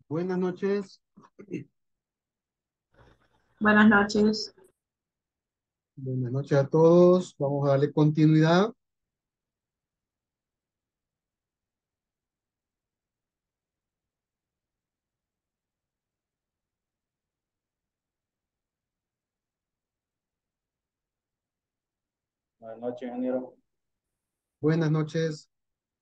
Buenas noches. Buenas noches. Buenas noches a todos. Vamos a darle continuidad. Buenas noches, ingeniero. Buenas noches.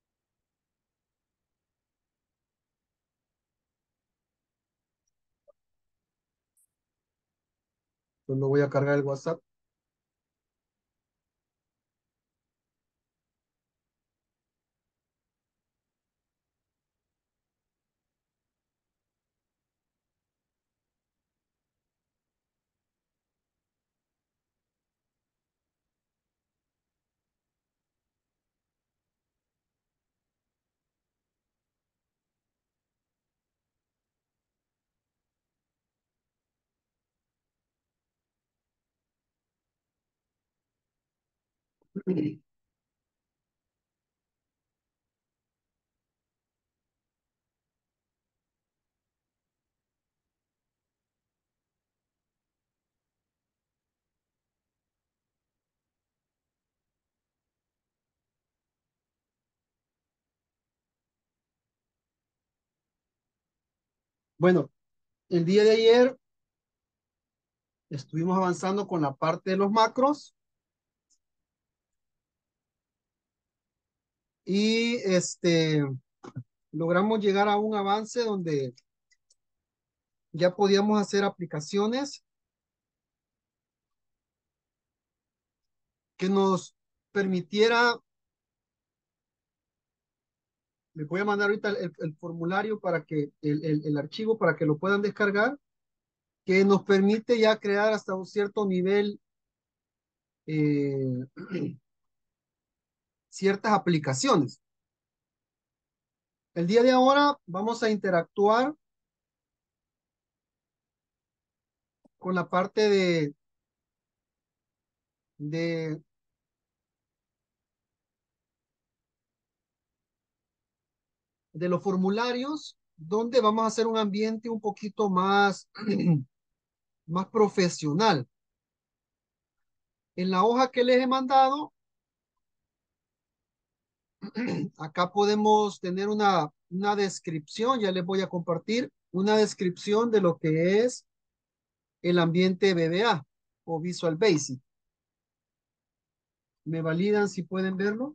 Solo voy a cargar el WhatsApp. Bueno, el día de ayer estuvimos avanzando con la parte de los macros y logramos llegar a un avance donde ya podíamos hacer aplicaciones que nos permitiera, les voy a mandar ahorita el formulario para que el archivo para que lo puedan descargar, que nos permite ya crear hasta un cierto nivel eh, ciertas aplicaciones. El día de ahora vamos a interactuar con la parte de, de los formularios, donde vamos a hacer un ambiente un poquito más, más profesional. En la hoja que les he mandado, acá podemos tener una descripción, ya les voy a compartir una descripción de lo que es el ambiente VBA o Visual Basic. ¿Me validan si pueden verlo?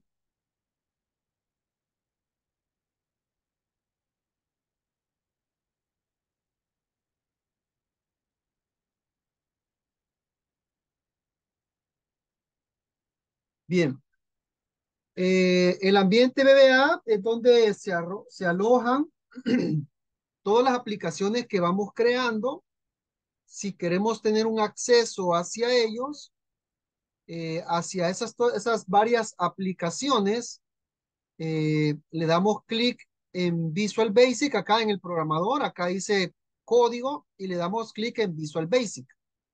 Bien. El ambiente BBA es donde se alojan todas las aplicaciones que vamos creando. Si queremos tener un acceso hacia ellos, hacia esas varias aplicaciones, le damos clic en Visual Basic, acá en el programador, acá dice código y le damos clic en Visual Basic.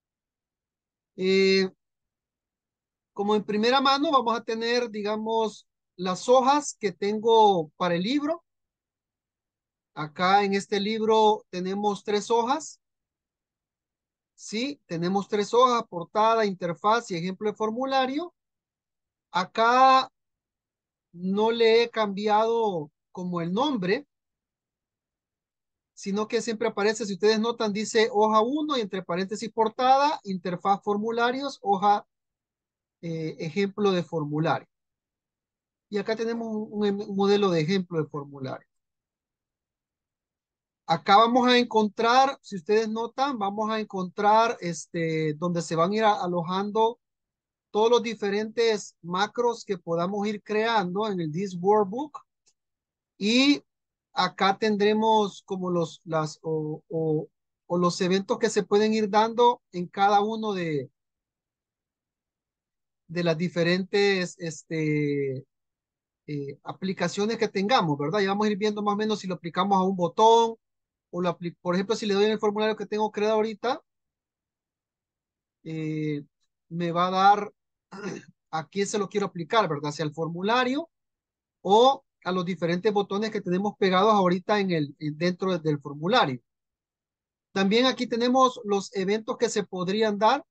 Eh, Como en primera mano vamos a tener, digamos, las hojas que tengo para el libro. Acá en este libro tenemos tres hojas. Sí, tenemos tres hojas, portada, interfaz y ejemplo de formulario. Acá no le he cambiado como el nombre, sino que siempre aparece, si ustedes notan, dice hoja uno y entre paréntesis portada, interfaz formularios, hoja ejemplo de formulario. Y acá tenemos un modelo de ejemplo de formulario. Acá vamos a encontrar, si ustedes notan, vamos a encontrar donde se van a ir alojando todos los diferentes macros que podamos ir creando en el This Workbook. Y acá tendremos como o los eventos que se pueden ir dando en cada uno de las diferentes aplicaciones que tengamos, ¿verdad? Ya vamos a ir viendo más o menos si lo aplicamos a un botón por ejemplo, si le doy en el formulario que tengo creado ahorita, eh, me va a dar a quién se lo quiero aplicar, ¿verdad? Hacia el formulario o a los diferentes botones que tenemos pegados ahorita dentro del formulario. También aquí tenemos los eventos que se podrían dar.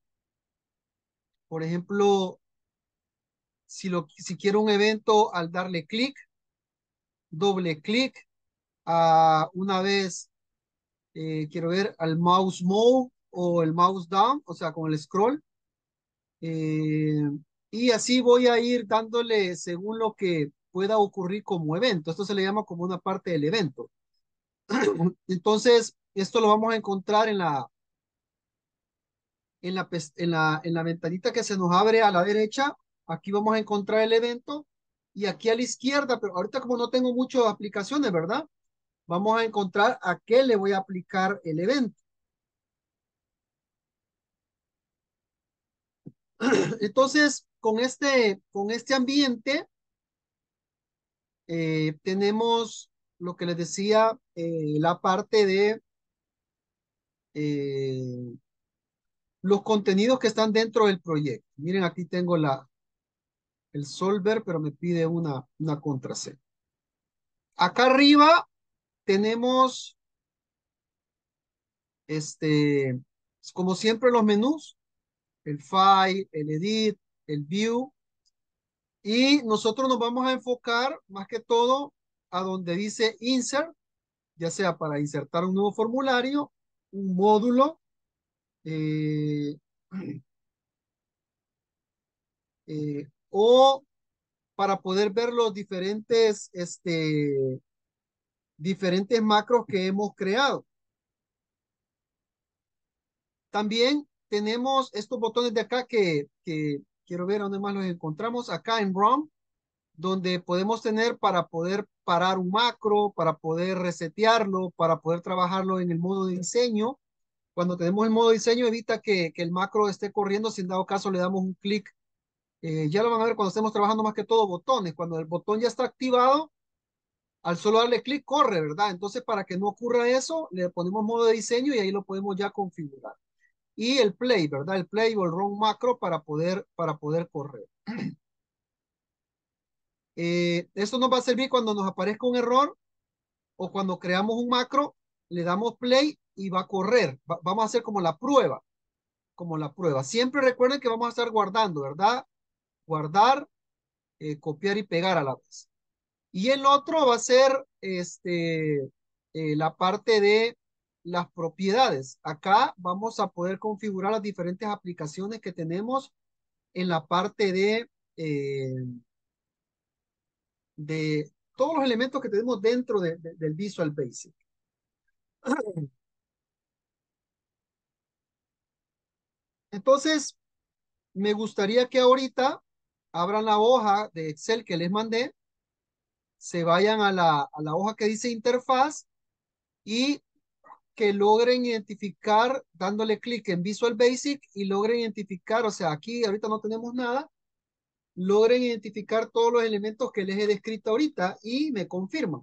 Por ejemplo, si quiero un evento, al darle clic, doble clic, una vez quiero ver al mouse move o el mouse down, o sea, con el scroll. eh, y así voy a ir dándole según lo que pueda ocurrir como evento. Esto se le llama como una parte del evento. Entonces, esto lo vamos a encontrar en la ventanita que se nos abre a la derecha. Aquí vamos a encontrar el evento y aquí a la izquierda, pero ahorita como no tengo muchas aplicaciones, ¿verdad? Vamos a encontrar a qué le voy a aplicar el evento. Entonces, con este ambiente, tenemos lo que les decía, la parte de eh, los contenidos que están dentro del proyecto. Miren, aquí tengo el solver, pero me pide una contraseña. Acá arriba tenemos, este, como siempre, los menús, el file, el edit, el view, y nosotros nos vamos a enfocar más que todo a donde dice insert, ya sea para insertar un nuevo formulario, un módulo, eh, o para poder ver los diferentes macros que hemos creado. También tenemos estos botones de acá que quiero ver dónde más los encontramos. Acá en ROM, donde podemos tener para poder parar un macro, para poder resetearlo, para poder trabajarlo en el modo de diseño. Cuando tenemos el modo diseño, evita que el macro esté corriendo. Si en dado caso le damos un clic, ya lo van a ver cuando estemos trabajando más que todo botones. Cuando el botón ya está activado, al solo darle clic, corre, ¿verdad? Entonces, para que no ocurra eso, le ponemos modo de diseño y ahí lo podemos ya configurar. Y el play, ¿verdad? El play o el run macro para poder correr. Esto nos va a servir cuando nos aparezca un error o cuando creamos un macro, le damos play y va a correr. Vamos a hacer como la prueba. Siempre recuerden que vamos a estar guardando, ¿verdad? Guardar, copiar y pegar a la vez. Y el otro va a ser la parte de las propiedades. Acá vamos a poder configurar las diferentes aplicaciones que tenemos en la parte de todos los elementos que tenemos dentro del Visual Basic. Entonces, me gustaría que ahorita abran la hoja de Excel que les mandé, se vayan a la hoja que dice interfaz y que logren identificar, dándole clic en Visual Basic y logren identificar, o sea, aquí ahorita no tenemos nada, logren identificar todos los elementos que les he descrito ahorita y me confirman.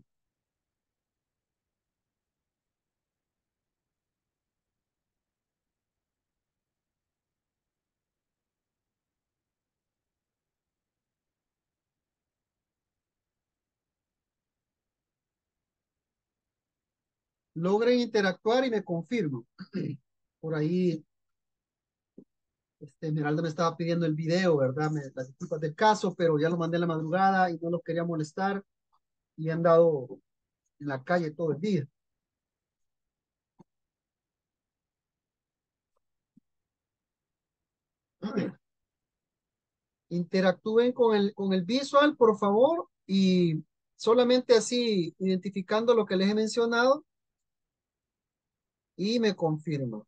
Logren interactuar y me confirman. Por ahí, Esmeralda me estaba pidiendo el video, ¿verdad? Las disculpas del caso, pero ya lo mandé en la madrugada y no los quería molestar y han dado en la calle todo el día. Interactúen con el visual, por favor, y solamente así identificando lo que les he mencionado y me confirman.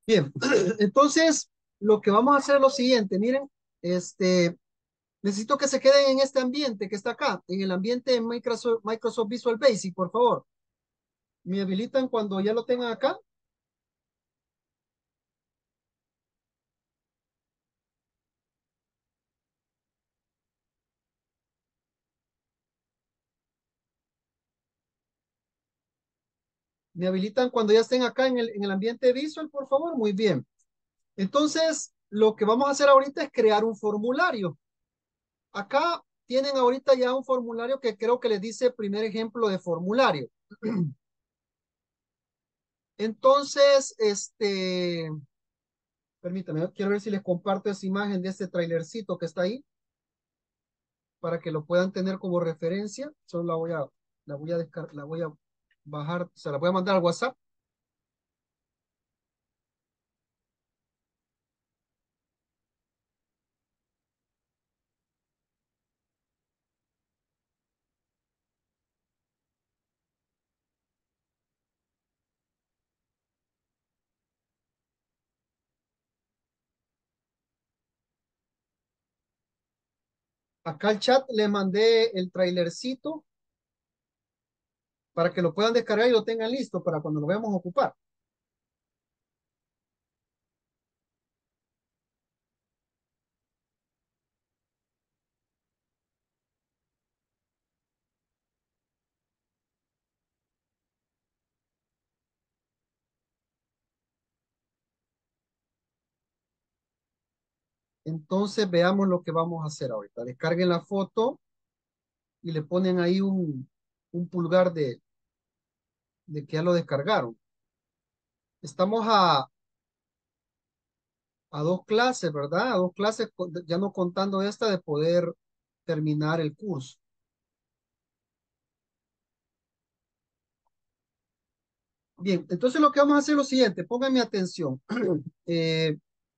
Bien, entonces lo que vamos a hacer es lo siguiente, miren, necesito que se queden en este ambiente que está acá, en el ambiente de Microsoft Visual Basic, por favor. ¿Me habilitan cuando ya lo tengan acá? ¿Me habilitan cuando ya estén acá en el ambiente visual, por favor? Muy bien. Entonces, lo que vamos a hacer ahorita es crear un formulario. Acá tienen ahorita ya un formulario que creo que les dice primer ejemplo de formulario. Entonces, permítame, quiero ver si les comparto esa imagen de este trailercito que está ahí para que lo puedan tener como referencia. Solo la voy a bajar, se la voy a mandar al WhatsApp. Acá al chat le mandé el trailercito para que lo puedan descargar y lo tengan listo para cuando lo vayamos a ocupar. Entonces veamos lo que vamos a hacer ahorita. Descarguen la foto y le ponen ahí un pulgar de que ya lo descargaron. Estamos a dos clases, ¿verdad? A dos clases, ya no contando esta de poder terminar el curso. Bien, entonces lo que vamos a hacer es lo siguiente, pónganme atención. Eh,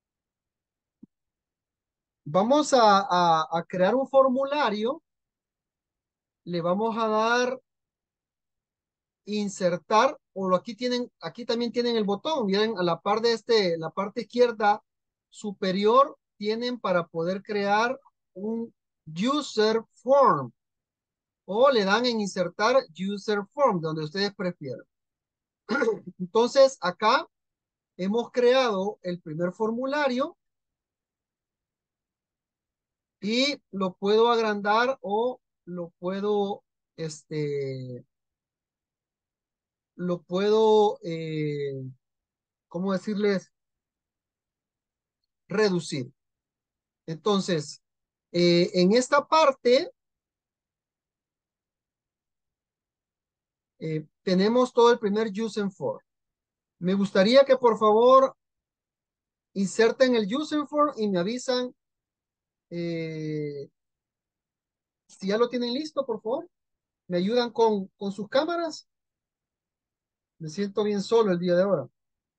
vamos a crear un formulario, le vamos a dar insertar, aquí también tienen el botón, miren, a la par de la parte izquierda superior, tienen para poder crear un user form, o le dan en insertar user form, donde ustedes prefieran. Entonces, acá hemos creado el primer formulario y lo puedo agrandar o este, lo puedo, ¿cómo decirles? Reducir. Entonces, en esta parte tenemos todo el primer using for. Me gustaría que por favor inserten el using for y me avisan eh, si ya lo tienen listo, por favor. ¿Me ayudan con sus cámaras? Me siento bien solo el día de ahora.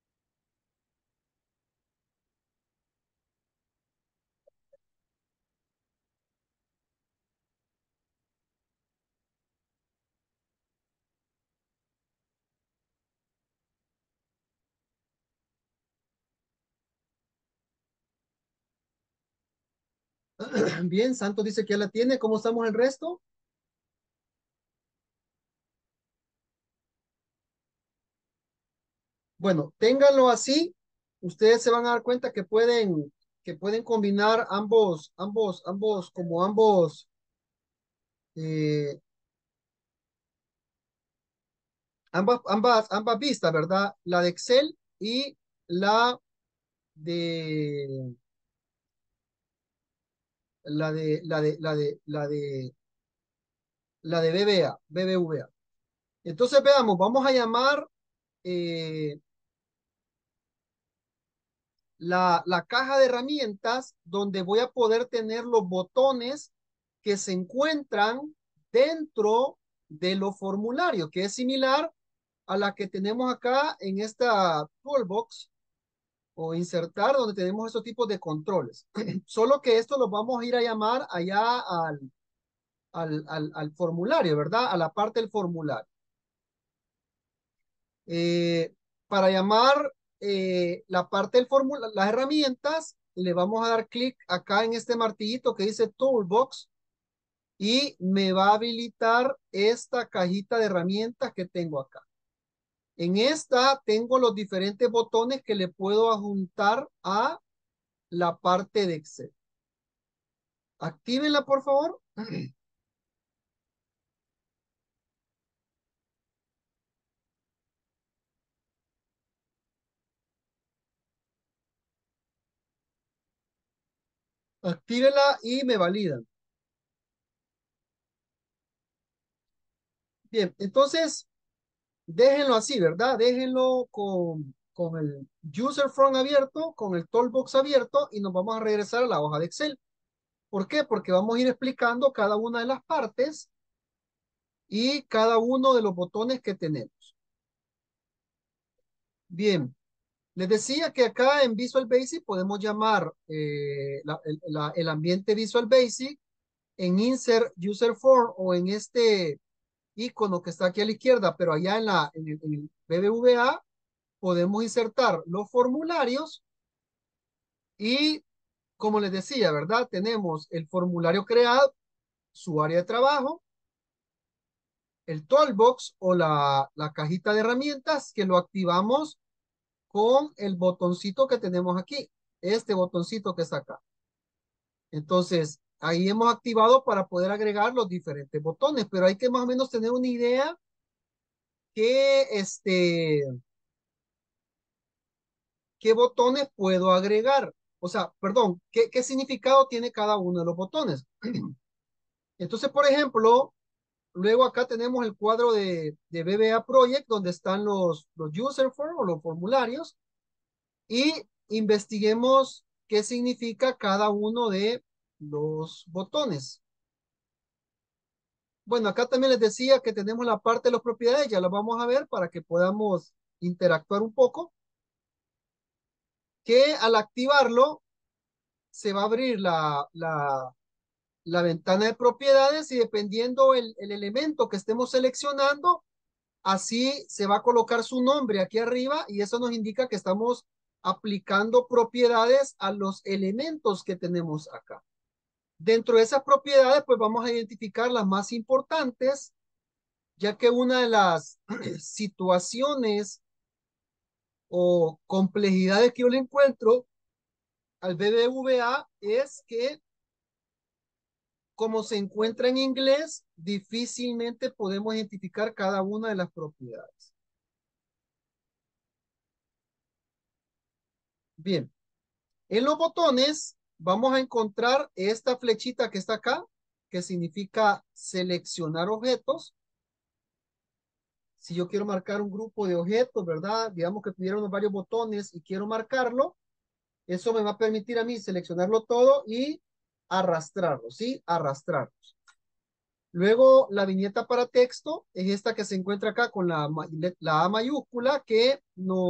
Bien, Santos dice que ya la tiene. ¿Cómo estamos el resto? Bueno, ténganlo así. Ustedes se van a dar cuenta que pueden combinar eh, ambas vistas, ¿verdad? La de Excel y la de, la de BBVA. Entonces veamos, vamos a llamar eh, la caja de herramientas donde voy a poder tener los botones que se encuentran dentro de los formularios, que es similar a la que tenemos acá en esta toolbox o insertar donde tenemos esos tipos de controles. Solo que esto lo vamos a ir a llamar allá al formulario, ¿verdad? A la parte del formulario. Eh, para llamar la parte del fórmula, las herramientas, le vamos a dar clic acá en este martillito que dice Toolbox y me va a habilitar esta cajita de herramientas que tengo acá. En esta tengo los diferentes botones que le puedo adjuntar a la parte de Excel. Actívenla, por favor. Actívenla y me validan. Bien, entonces déjenlo así, ¿verdad? Déjenlo con el user from abierto, con el toolbox abierto y nos vamos a regresar a la hoja de Excel. ¿Por qué? Porque vamos a ir explicando cada una de las partes y cada uno de los botones que tenemos. Bien, les decía que acá en Visual Basic podemos llamar el ambiente Visual Basic en Insert User Form o en este icono que está aquí a la izquierda, pero allá en el BBVA podemos insertar los formularios y, como les decía, ¿verdad? Tenemos el formulario creado, su área de trabajo, el toolbox o la cajita de herramientas que lo activamos con el botoncito que tenemos aquí, este botoncito que está acá. Entonces, ahí hemos activado para poder agregar los diferentes botones, pero hay que más o menos tener una idea que qué botones puedo agregar. O sea, perdón, qué significado tiene cada uno de los botones. Entonces, por ejemplo, luego acá tenemos el cuadro de BBA Project, donde están los user form o los formularios, y investiguemos qué significa cada uno de los botones. Bueno, acá también les decía que tenemos la parte de las propiedades, ya la vamos a ver para que podamos interactuar un poco, que al activarlo se va a abrir la ventana de propiedades y dependiendo el elemento que estemos seleccionando, así se va a colocar su nombre aquí arriba y eso nos indica que estamos aplicando propiedades a los elementos que tenemos acá. Dentro de esas propiedades, pues vamos a identificar las más importantes, ya que una de las situaciones o complejidades que yo le encuentro al BBVA es que como se encuentra en inglés, difícilmente podemos identificar cada una de las propiedades. Bien, en los botones vamos a encontrar esta flechita que está acá, que significa seleccionar objetos. Si yo quiero marcar un grupo de objetos, ¿verdad? Digamos que tuviera unos varios botones y quiero marcarlo, eso me va a permitir a mí seleccionarlo todo y arrastrarlo, ¿sí? Arrastrarlo. Luego, la viñeta para texto es esta que se encuentra acá con la A mayúscula que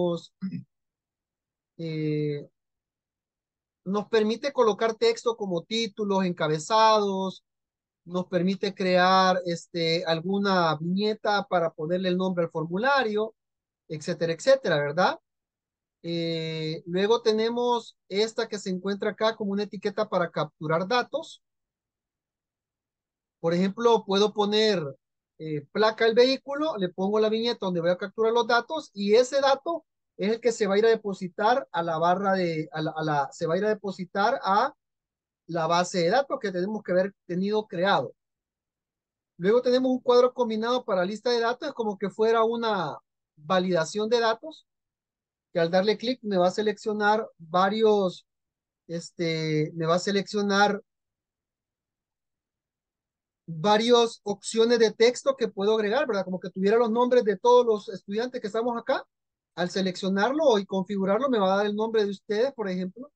eh, nos permite colocar texto como títulos, encabezados, nos permite crear alguna viñeta para ponerle el nombre al formulario, etcétera, etcétera, ¿verdad? Luego tenemos esta que se encuentra acá como una etiqueta para capturar datos. Por ejemplo, puedo poner placa del vehículo, le pongo la viñeta donde voy a capturar los datos y ese dato es el que se va a ir a depositar a la barra se va a ir a depositar a la base de datos que tenemos que haber tenido creado. Luego tenemos un cuadro combinado para lista de datos, es como que fuera una validación de datos, que al darle clic me va a seleccionar me va a seleccionar varias opciones de texto que puedo agregar, ¿verdad? Como que tuviera los nombres de todos los estudiantes que estamos acá. Al seleccionarlo y configurarlo, me va a dar el nombre de ustedes, por ejemplo.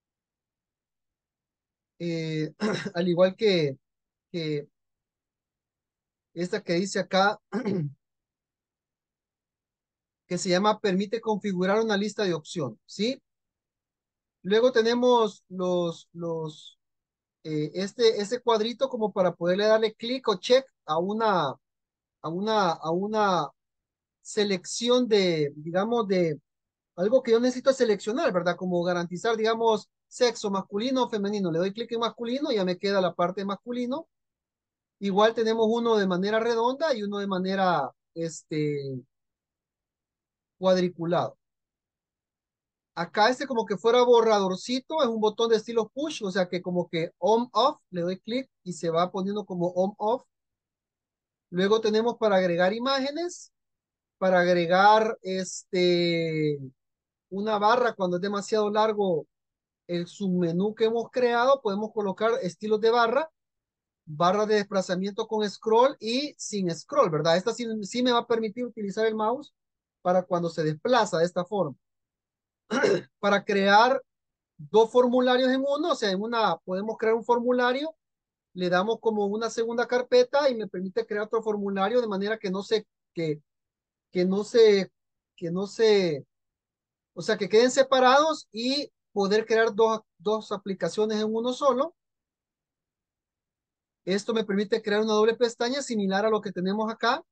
Al igual que esta que dice acá, que se llama permite configurar una lista de opciones, ¿sí? Luego tenemos ese cuadrito como para poderle darle clic o check a una selección de, digamos, Algo que yo necesito seleccionar, ¿verdad? Como garantizar, digamos, sexo masculino o femenino. Le doy clic en masculino, ya me queda la parte de masculino. Igual tenemos uno de manera redonda y uno de manera, cuadriculado. Acá este como que fuera borradorcito, es un botón de estilo push, o sea que como que on-off, le doy clic y se va poniendo como on-off. Luego tenemos para agregar imágenes, para agregar una barra cuando es demasiado largo el submenú que hemos creado, podemos colocar estilos de barra, barra de desplazamiento con scroll y sin scroll, ¿verdad? Esta sí me va a permitir utilizar el mouse para cuando se desplaza de esta forma. Para crear dos formularios en uno, o sea, en una podemos crear un formulario, le damos como una segunda carpeta y me permite crear otro formulario de manera que no se, que no se, que no se, o sea, que queden separados y poder crear dos aplicaciones en uno solo. Esto me permite crear una doble pestaña similar a lo que tenemos acá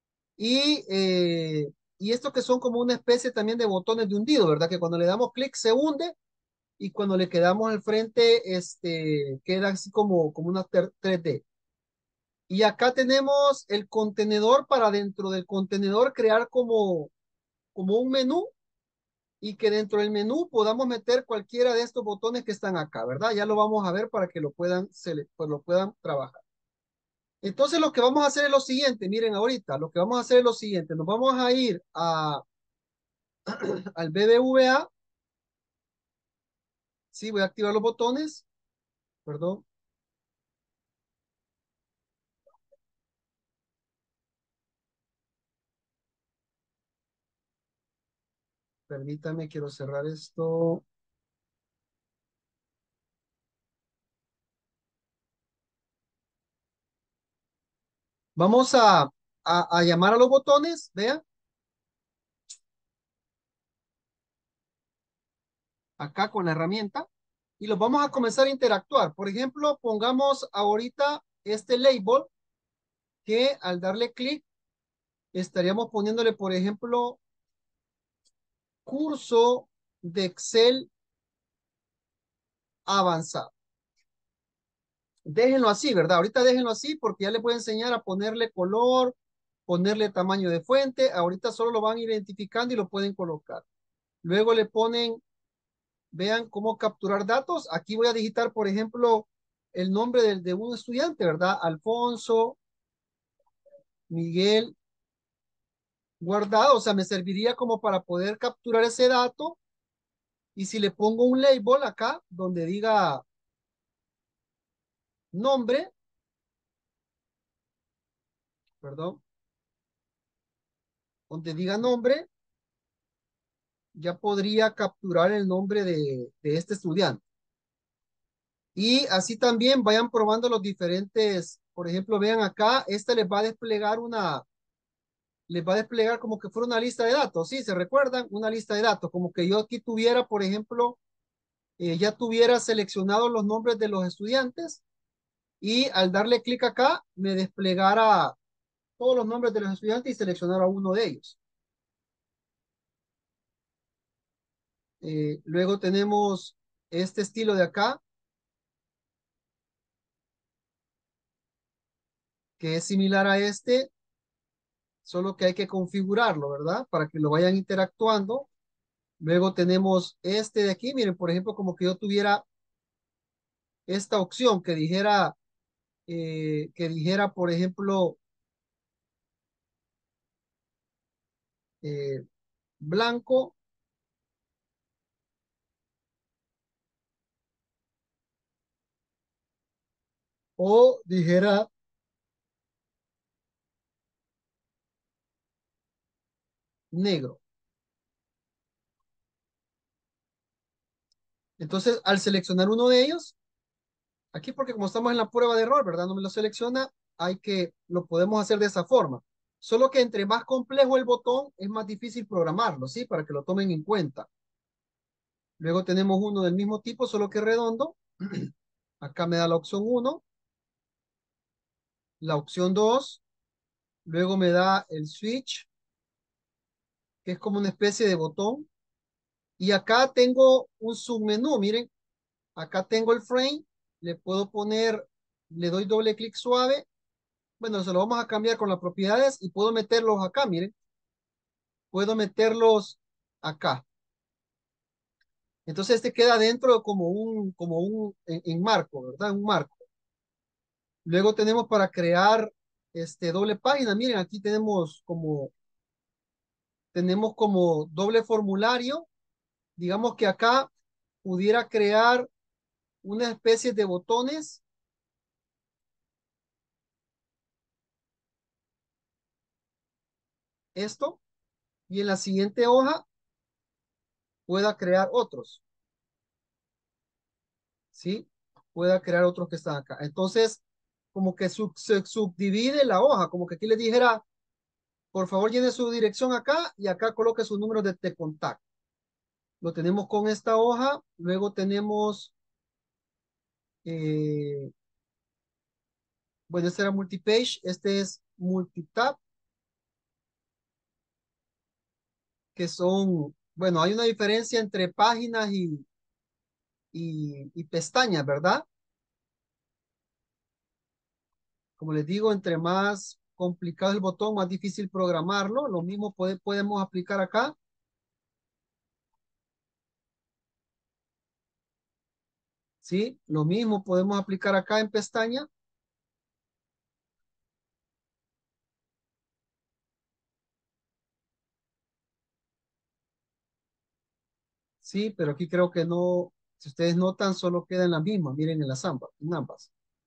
y esto que son como una especie también de botones de hundido, ¿verdad? Que cuando le damos clic se hunde y cuando le quedamos al frente, queda así como una 3D. Y acá tenemos el contenedor para dentro del contenedor crear como un menú y que dentro del menú podamos meter cualquiera de estos botones que están acá, ¿verdad? Ya lo vamos a ver para que pues lo puedan trabajar. Entonces lo que vamos a hacer es lo siguiente, miren ahorita, lo que vamos a hacer es lo siguiente, nos vamos a ir al BBVA, sí, voy a activar los botones, perdón, permítame, quiero cerrar esto. Vamos a llamar a los botones, vean, acá con la herramienta, y los vamos a comenzar a interactuar. Por ejemplo, pongamos ahorita este label que al darle clic estaríamos poniéndole, por ejemplo, curso de Excel avanzado. Déjenlo así, ¿verdad? Ahorita déjenlo así porque ya les voy a enseñar a ponerle color, ponerle tamaño de fuente. Ahorita solo lo van identificando y lo pueden colocar. Luego le ponen, vean cómo capturar datos. Aquí voy a digitar, por ejemplo, el nombre de un estudiante, ¿verdad? Alfonso Miguel Guardado. O sea, me serviría como para poder capturar ese dato. Y si le pongo un label acá, donde diga nombre, perdón, donde diga nombre, ya podría capturar el nombre de este estudiante. Y así también vayan probando los diferentes, por ejemplo, vean acá, esta les va a desplegar como que fuera una lista de datos, ¿sí? ¿Se recuerdan? Una lista de datos, como que yo aquí tuviera, por ejemplo, ya tuviera seleccionados los nombres de los estudiantes y al darle clic acá, me desplegara todos los nombres de los estudiantes y seleccionara uno de ellos. Luego tenemos este estilo de acá, que es similar a este, solo que hay que configurarlo, ¿verdad? Para que lo vayan interactuando. Luego tenemos este de aquí, miren, por ejemplo, como que yo tuviera esta opción que dijera, por ejemplo, eh, blanco o dijera negro. Entonces, al seleccionar uno de ellos, aquí porque como estamos en la prueba de error, ¿verdad? No me lo selecciona, lo podemos hacer de esa forma. Solo que entre más complejo el botón, es más difícil programarlo, ¿sí? Para que lo tomen en cuenta. Luego tenemos uno del mismo tipo, solo que redondo. Acá me da la opción 1, la opción 2, luego me da el switch, que es como una especie de botón. Y acá tengo un submenú, miren, acá tengo el frame, le puedo poner, le doy doble clic suave. Bueno, se lo vamos a cambiar con las propiedades y puedo meterlos acá, miren, puedo meterlos acá. Entonces este queda dentro en marco, ¿verdad? Un marco. Luego tenemos para crear doble página. Miren, aquí tenemos como doble formulario. Digamos que acá pudiera crear una especie de botones, esto, y en la siguiente hoja pueda crear otros, ¿sí? Pueda crear otros que están acá. Entonces, como que se subdivide la hoja, como que aquí le dijera, por favor llene su dirección acá y acá coloque su número de contacto. Lo tenemos con esta hoja, luego tenemos, eh, bueno, este era multipage, este es multitab, que son, bueno, hay una diferencia entre páginas y pestañas, ¿verdad? Como les digo, entre más complicado el botón, más difícil programarlo. Lo mismo podemos aplicar acá. ¿Sí? Lo mismo podemos aplicar acá en pestaña. Sí, pero aquí creo que no, si ustedes notan, solo queda en la misma. Miren en ambas.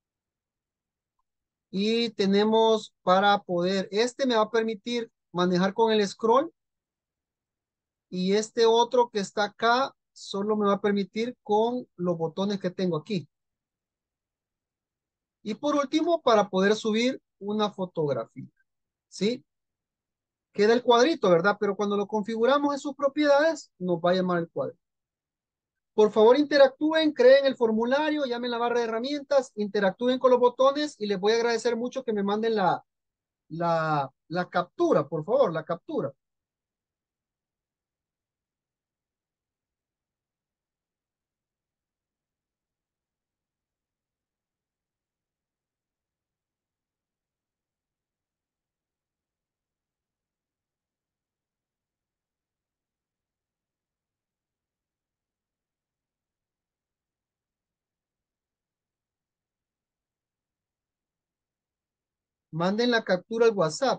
Y tenemos para poder, este me va a permitir manejar con el scroll y este otro que está acá solo me va a permitir con los botones que tengo aquí. Y por último, para poder subir una fotografía, ¿sí? Queda el cuadrito, ¿verdad? Pero cuando lo configuramos en sus propiedades, nos va a llamar el cuadro. Por favor, interactúen, creen el formulario, llamen la barra de herramientas, interactúen con los botones y les voy a agradecer mucho que me manden la captura, por favor, la captura. Manden la captura al WhatsApp.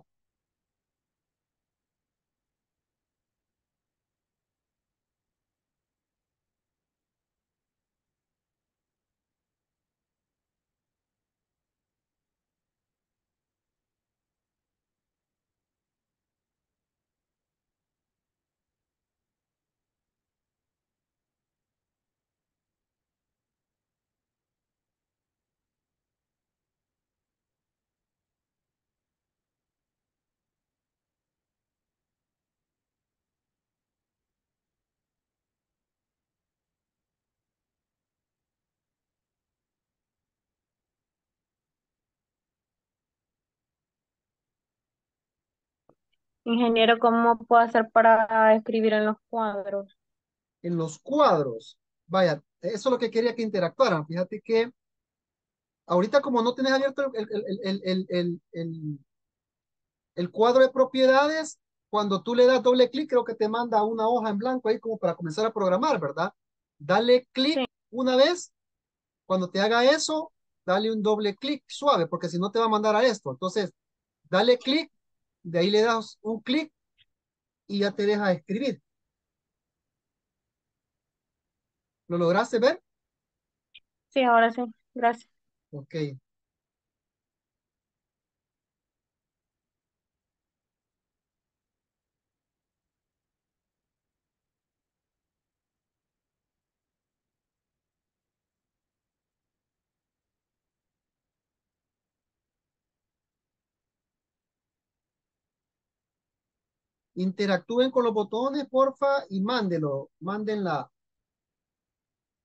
Ingeniero, ¿cómo puedo hacer para escribir en los cuadros? En los cuadros. Vaya, eso es lo que quería que interactuaran. Fíjate que ahorita como no tenés abierto el cuadro de propiedades, cuando tú le das doble clic, creo que te manda una hoja en blanco ahí como para comenzar a programar, ¿verdad? Dale clic Sí. una vez, cuando te haga eso, dale un doble clic suave, porque si no te va a mandar a esto. Entonces, dale clic, de ahí le das un clic y ya te deja escribir. ¿Lo lograste ver? Sí, ahora sí. Gracias. Ok. Interactúen con los botones, porfa, y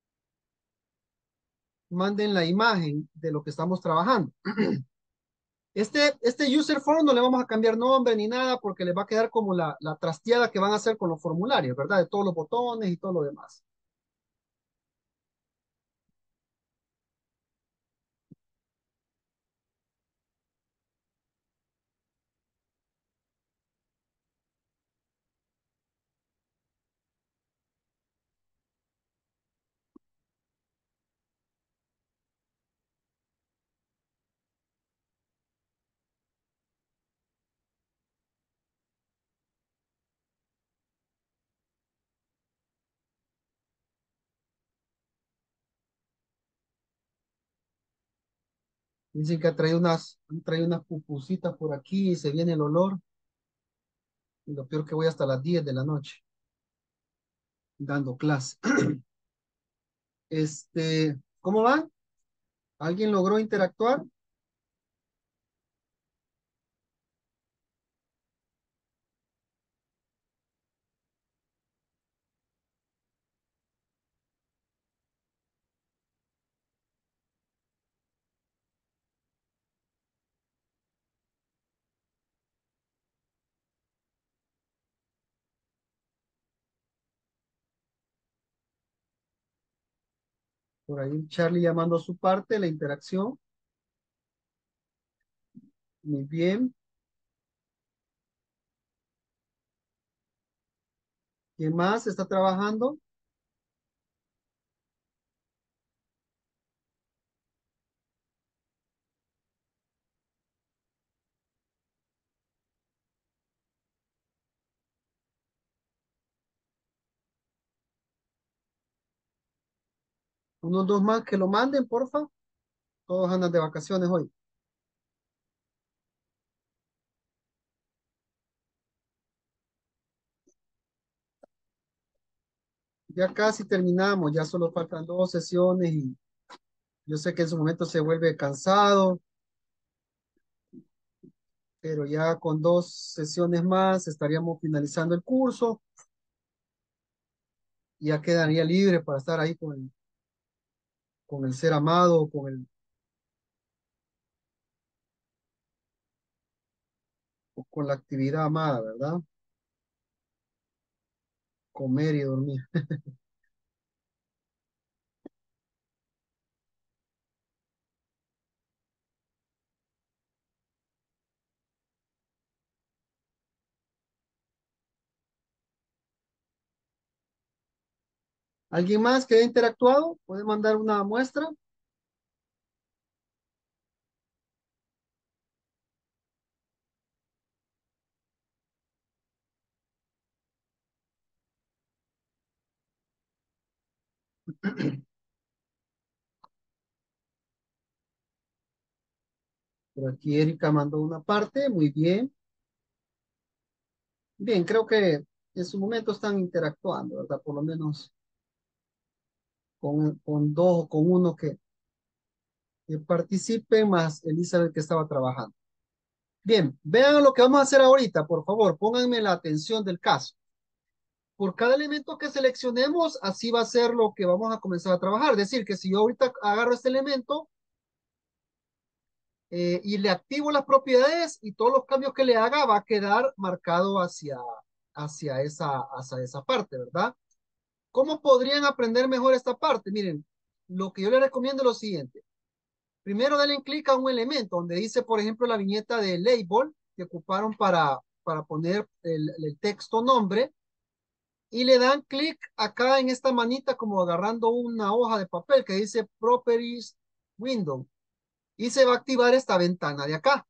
manden la imagen de lo que estamos trabajando. Este user form no le vamos a cambiar nombre ni nada porque le va a quedar como la trasteada que van a hacer con los formularios, ¿verdad? De todos los botones y todo lo demás. Dicen que han traído unas pupusitas por aquí y se viene el olor. Y lo peor que voy hasta las 10 de la noche dando clase. ¿Cómo va? ¿Alguien logró interactuar? Por ahí Charlie llamando a su parte, la interacción. Muy bien. ¿Quién más está trabajando? Unos dos más que lo manden, porfa. Todos andan de vacaciones hoy. Ya casi terminamos, ya solo faltan dos sesiones y yo sé que en su momento se vuelve cansado, pero ya con dos sesiones más estaríamos finalizando el curso y ya quedaría libre para estar ahí con el ser amado, con la actividad amada, ¿verdad? Comer y dormir. ¿Alguien más que haya interactuado? ¿Puede mandar una muestra? Por aquí Erika mandó una parte, muy bien. Bien, creo que en su momento están interactuando, ¿verdad? Por lo menos con dos o con uno que participe, más Elizabeth que estaba trabajando. Bien, vean lo que vamos a hacer ahorita, por favor, pónganme la atención del caso. Por cada elemento que seleccionemos, así va a ser lo que vamos a comenzar a trabajar. Es decir, que si yo ahorita agarro este elemento y le activo las propiedades y todos los cambios que le haga, va a quedar marcado hacia esa parte, ¿verdad? ¿Cómo podrían aprender mejor esta parte? Miren, lo que yo les recomiendo es lo siguiente. Primero denle clic a un elemento donde dice, por ejemplo, la viñeta de label que ocuparon para poner el texto nombre y le dan clic acá en esta manita como agarrando una hoja de papel que dice Properties Window y se va a activar esta ventana de acá.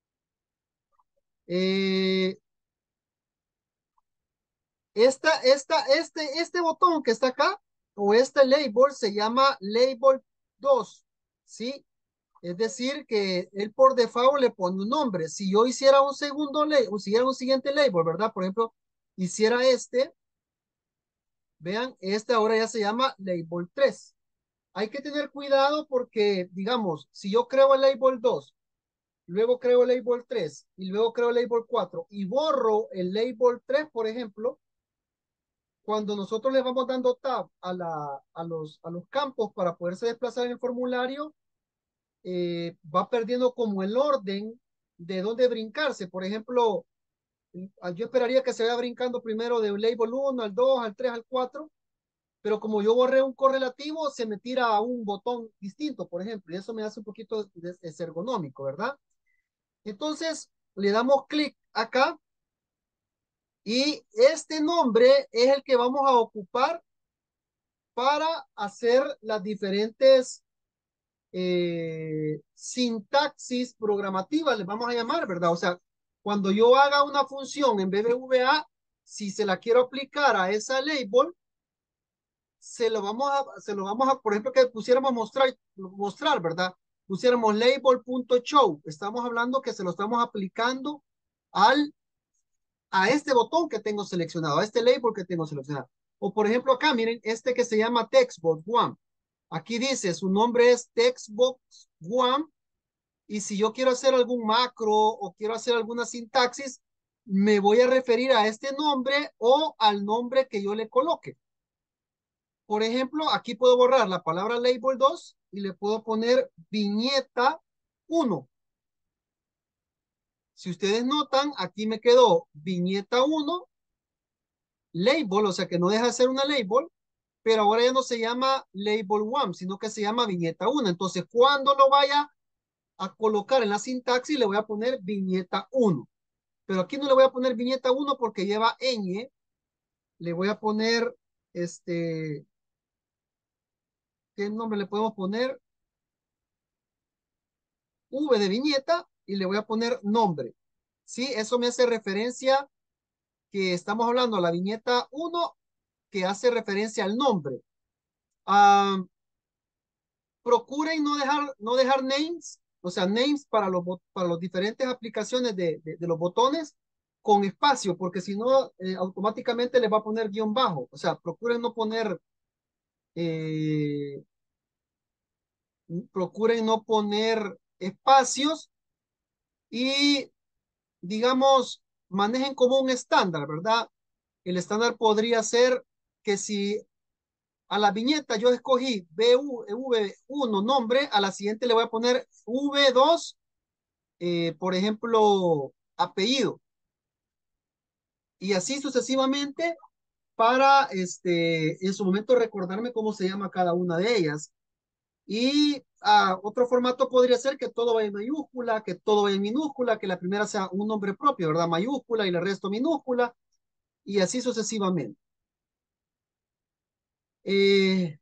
Eh, este botón que está acá o este label se llama label 2, ¿sí? Es decir, que él por default le pone un nombre. Si yo hiciera un segundo label, o hiciera un siguiente label, ¿verdad? Por ejemplo, hiciera vean, este ahora ya se llama label 3. Hay que tener cuidado porque, digamos, si yo creo el label 2, luego creo el label 3 y luego creo el label 4 y borro el label 3, por ejemplo, cuando nosotros le vamos dando tab a los campos para poderse desplazar en el formulario, va perdiendo como el orden de dónde brincarse. Por ejemplo, yo esperaría que se vaya brincando primero de label 1 al 2, al 3, al 4, pero como yo borré un correlativo, se me tira a un botón distinto, por ejemplo, y eso me hace un poquito ergonómico, ¿verdad? Entonces, le damos clic acá y este nombre es el que vamos a ocupar para hacer las diferentes sintaxis programativas, les vamos a llamar, ¿verdad? O sea, cuando yo haga una función en BBVA, si se la quiero aplicar a esa label, por ejemplo, que pusiéramos mostrar, ¿verdad? Pusiéramos label.show. Estamos hablando que se lo estamos aplicando al, a este botón que tengo seleccionado, a este label que tengo seleccionado. O por ejemplo, acá, miren, este que se llama Textbox One. Aquí dice, su nombre es Textbox One. Y si yo quiero hacer algún macro o quiero hacer alguna sintaxis, me voy a referir a este nombre o al nombre que yo le coloque. Por ejemplo, aquí puedo borrar la palabra label 2 y le puedo poner viñeta 1. Si ustedes notan, aquí me quedó viñeta 1, label, o sea que no deja de ser una label, pero ahora ya no se llama label 1, sino que se llama viñeta 1. Entonces, cuando lo vaya a colocar en la sintaxis, le voy a poner viñeta 1. Pero aquí no le voy a poner viñeta 1 porque lleva ñ. Le voy a poner, ¿qué nombre le podemos poner? V de viñeta y le voy a poner nombre. ¿Sí? Eso me hace referencia que estamos hablando de la viñeta 1 que hace referencia al nombre. Ah, procuren no dejar names, o sea, names para los diferentes aplicaciones de los botones con espacio, porque si no, automáticamente les va a poner guión bajo. O sea, eh, procuren no poner espacios y, digamos, manejen como un estándar, ¿verdad? El estándar podría ser que si a la viñeta yo escogí V1 nombre, a la siguiente le voy a poner V2, por ejemplo, apellido. Y así sucesivamente para en su momento recordarme cómo se llama cada una de ellas. Y otro formato podría ser que todo vaya en mayúscula, que todo vaya en minúscula, que la primera sea un nombre propio, ¿verdad? Mayúscula y el resto minúscula, y así sucesivamente. Eh,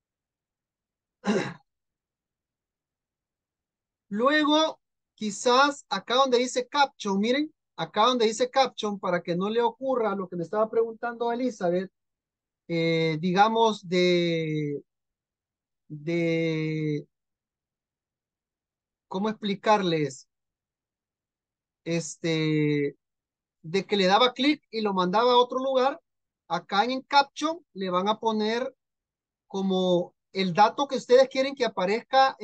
Luego, quizás acá donde dice caption, miren, acá donde dice caption, para que no le ocurra lo que me estaba preguntando Elizabeth, digamos, de, ¿cómo explicarles? Este, de que le daba clic y lo mandaba a otro lugar, acá en caption le van a poner como el dato que ustedes quieren que aparezca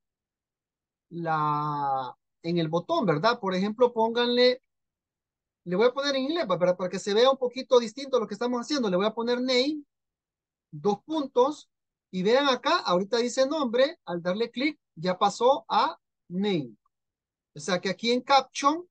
en el botón, ¿verdad? Por ejemplo, pónganle, le voy a poner en inglés para que se vea un poquito distinto lo que estamos haciendo. Le voy a poner name, dos puntos, y vean acá, ahorita dice nombre, al darle clic ya pasó a name. O sea que aquí en caption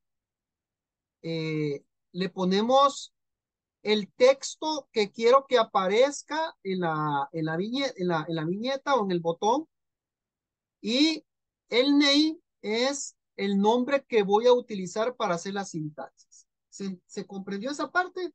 le ponemos el texto que quiero que aparezca en la viñeta o en el botón, y el name es el nombre que voy a utilizar para hacer la sintaxis. ¿Se comprendió esa parte?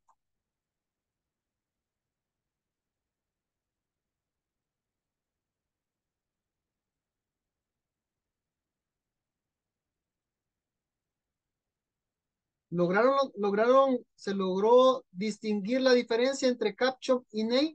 Se logró distinguir la diferencia entre caption y name.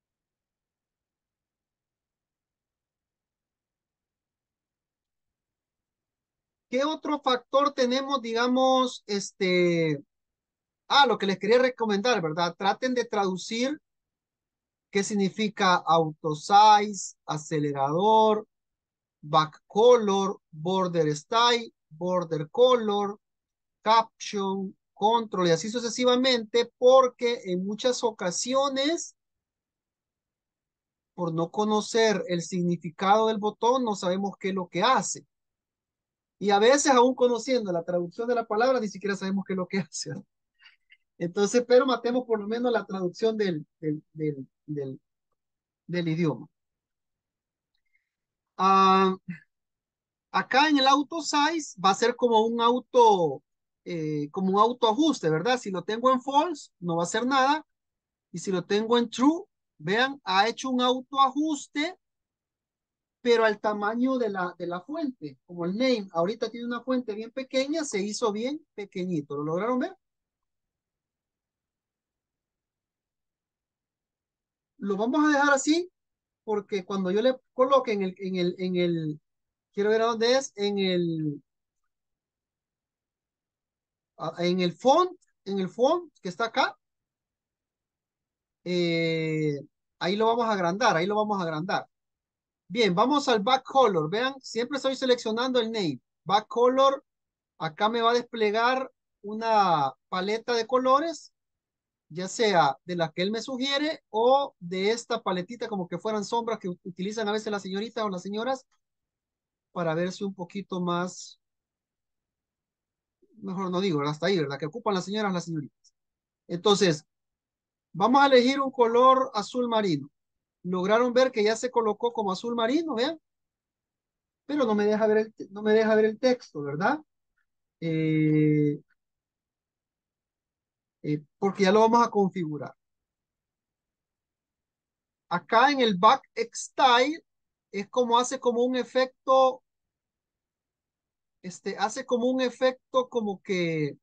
¿Qué otro factor tenemos, digamos, lo que les quería recomendar, ¿verdad? Traten de traducir qué significa autosize, acelerador, backcolor, border style, border color, caption, control y así sucesivamente, porque en muchas ocasiones, por no conocer el significado del botón, no sabemos qué es lo que hace. Y a veces, aún conociendo la traducción de la palabra, ni siquiera sabemos qué es lo que hace. Entonces, pero matemos por lo menos la traducción del idioma. Ah, acá en el auto size va a ser como un auto ajuste, ¿verdad? Si lo tengo en false, no va a hacer nada. Y si lo tengo en true, vean, ha hecho un auto ajuste, pero al tamaño de la fuente, como el name. Ahorita tiene una fuente bien pequeña, se hizo bien pequeñito. ¿Lo lograron ver? Lo vamos a dejar así porque cuando yo le coloque quiero ver a dónde es, en el font, que está acá, eh, ahí lo vamos a agrandar, ahí lo vamos a agrandar. Bien, vamos al back color. Vean, siempre estoy seleccionando el name. Back color, acá me va a desplegar una paleta de colores, ya sea de la que él me sugiere o de esta paletita como que fueran sombras que utilizan a veces las señoritas o las señoras para verse un poquito más, mejor no digo, hasta ahí, ¿verdad? Que ocupan las señoras, las señoritas. Entonces, vamos a elegir un color azul marino. Lograron ver que ya se colocó como azul marino, vean, pero no me deja ver no me deja ver el texto, ¿verdad? Eh, porque ya lo vamos a configurar. Acá en el back style es como hace como un efecto, hace como un efecto como que,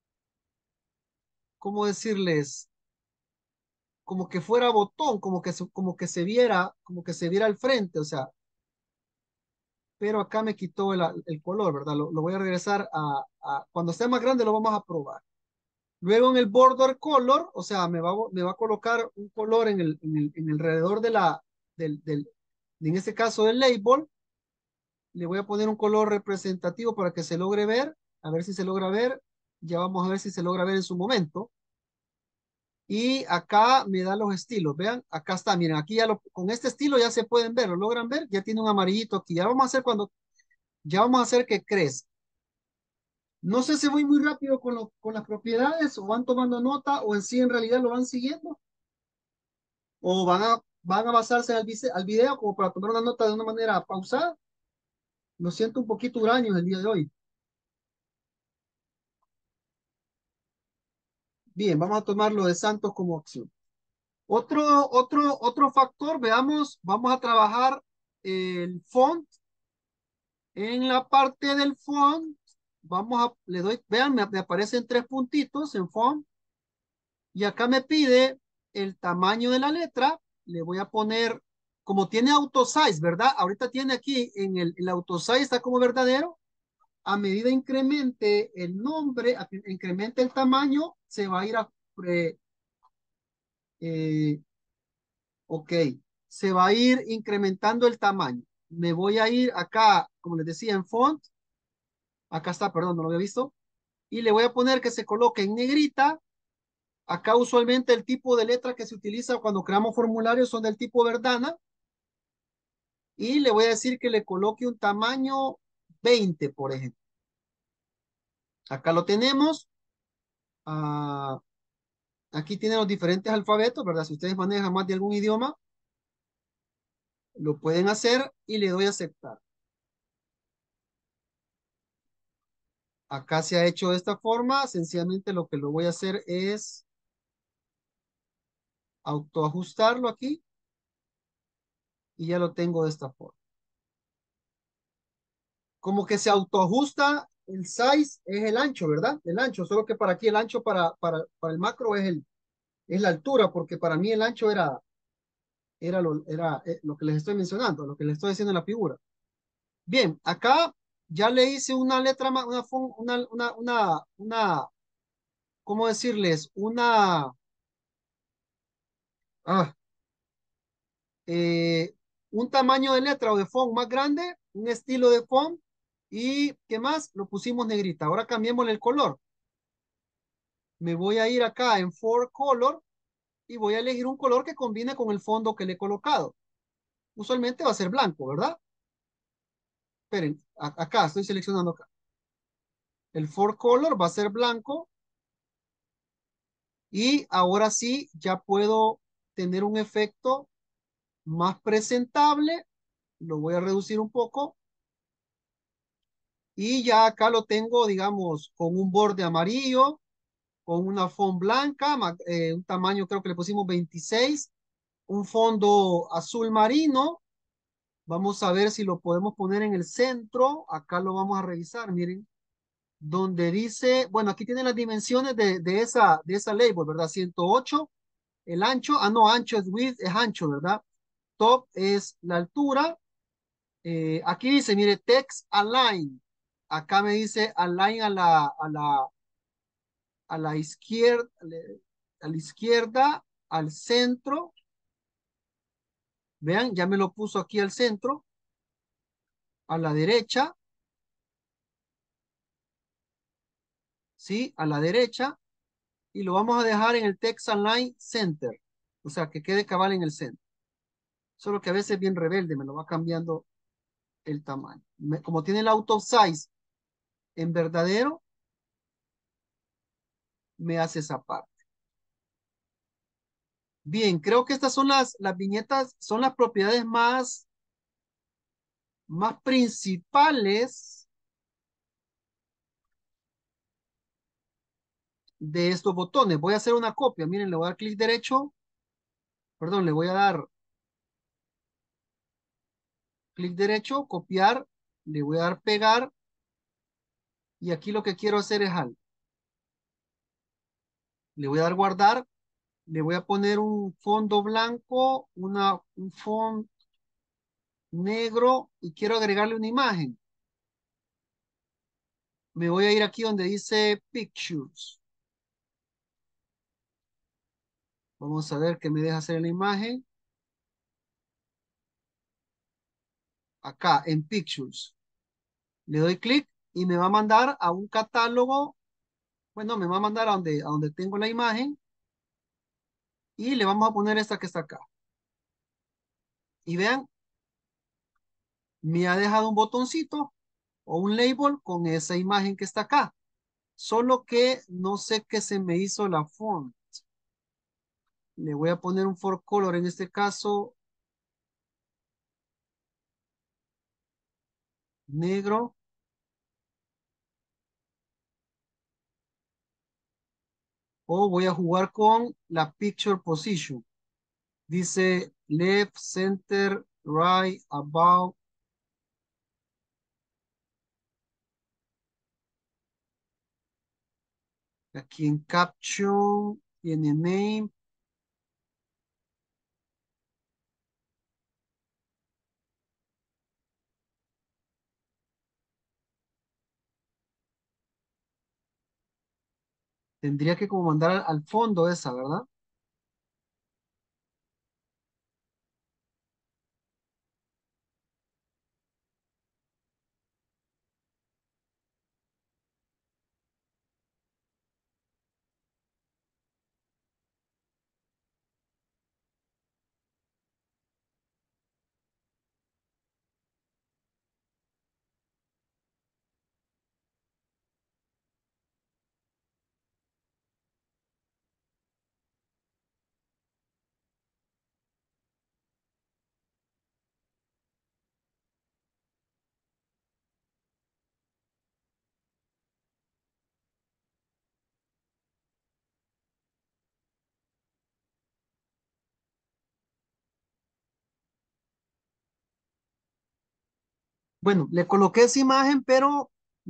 ¿cómo decirles? Como que fuera botón, como que se viera al frente, o sea, pero acá me quitó el color, ¿verdad? Lo voy a regresar cuando esté más grande lo vamos a probar. Luego en el border color, o sea, me va a colocar un color en el alrededor en este caso del label. Le voy a poner un color representativo para que se logre ver, a ver si se logra ver. Ya vamos a ver si se logra ver en su momento. Y acá me da los estilos, vean, acá está, miren, aquí con este estilo ya se pueden ver, lo logran ver, ya tiene un amarillito aquí, ya vamos a hacer que crezca. No sé si voy muy rápido con las propiedades o van tomando nota o en sí en realidad lo van siguiendo o van a basarse al video como para tomar una nota de una manera pausada. Lo siento un poquito huraños el día de hoy. Bien, vamos a tomar lo de Santos como opción. Otro factor, veamos, vamos a trabajar el font. En la parte del font, le doy, vean, me aparecen tres puntitos en font y acá me pide el tamaño de la letra. Le voy a poner, como tiene auto size, ¿verdad? Ahorita tiene aquí el auto size está como verdadero. A medida incremente el nombre, incremente el tamaño, se va a ir eh, ok, se va a ir incrementando el tamaño. Me voy a ir acá, como les decía, en font. Acá está, perdón, no lo había visto. Y le voy a poner que se coloque en negrita. Acá usualmente el tipo de letra que se utiliza cuando creamos formularios son del tipo Verdana. Y le voy a decir que le coloque un tamaño 20, por ejemplo. Acá lo tenemos. Ah, aquí tienen los diferentes alfabetos, ¿verdad? Si ustedes manejan más de algún idioma, lo pueden hacer y le doy a aceptar. Acá se ha hecho de esta forma. Sencillamente lo que lo voy a hacer es autoajustarlo aquí y ya lo tengo de esta forma. Como que se autoajusta el size, es el ancho, ¿verdad? El ancho, solo que para aquí el ancho para el macro es la altura, porque para mí el ancho era lo que les estoy mencionando, lo que les estoy diciendo en la figura. Bien, acá ya le hice una letra más, ¿cómo decirles? Ah, eh, un tamaño de letra o de font más grande, un estilo de font y ¿qué más? Lo pusimos negrita. Ahora cambiémosle el color. Me voy a ir acá en For Color y voy a elegir un color que combine con el fondo que le he colocado. Usualmente va a ser blanco, ¿verdad? Esperen, acá estoy seleccionando acá. El four color va a ser blanco. Y ahora sí, ya puedo tener un efecto más presentable. Lo voy a reducir un poco. Y ya acá lo tengo, digamos, con un borde amarillo, con una font blanca, un tamaño creo que le pusimos 26, un fondo azul marino. Vamos a ver si lo podemos poner en el centro. Acá lo vamos a revisar, miren, donde dice, bueno, aquí tienen las dimensiones de esa label, ¿verdad? 108, el ancho, no, ancho es width, es ancho, ¿verdad? Top es la altura. Aquí dice, mire, text align. Acá me dice align a la izquierda, al centro. Vean, ya me lo puso aquí al centro, a la derecha, ¿sí? A la derecha. Y lo vamos a dejar en el text align center. O sea, que quede cabal en el centro. Solo que a veces es bien rebelde, me lo va cambiando el tamaño. Como tiene el out of size en verdadero, me hace esa parte. Bien, creo que estas son las viñetas, son las propiedades más principales de estos botones. Voy a hacer una copia. Miren, le voy a dar clic derecho. Perdón, le voy a dar clic derecho, copiar. Le voy a dar pegar. Y aquí lo que quiero hacer es algo. Le voy a dar guardar. Le voy a poner un fondo blanco, un fondo negro y quiero agregarle una imagen. Me voy a ir aquí donde dice Pictures. Vamos a ver qué me deja hacer la imagen. Acá en Pictures. Le doy clic y me va a mandar a un catálogo. Bueno, me va a mandar a donde tengo la imagen y le vamos a poner esta que está acá. Y vean, me ha dejado un botoncito o un label con esa imagen que está acá. Solo que no sé qué se me hizo la font. Le voy a poner un for color en este caso negro. O voy a jugar con la picture position. Dice left, center, right, about. Aquí en caption, tiene name. Tendría que como mandar al fondo esa, ¿verdad? Bueno, le coloqué esa imagen, pero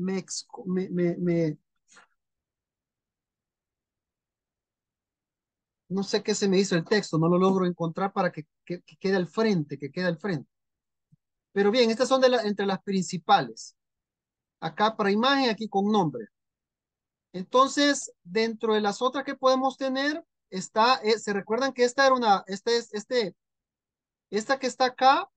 no sé qué se me hizo el texto, no lo logro encontrar para que quede al frente, que quede al frente. Pero bien, estas son entre las principales. Acá para imagen, aquí con nombre. Entonces, dentro de las otras que podemos tener, se recuerdan que esta era esta que está acá,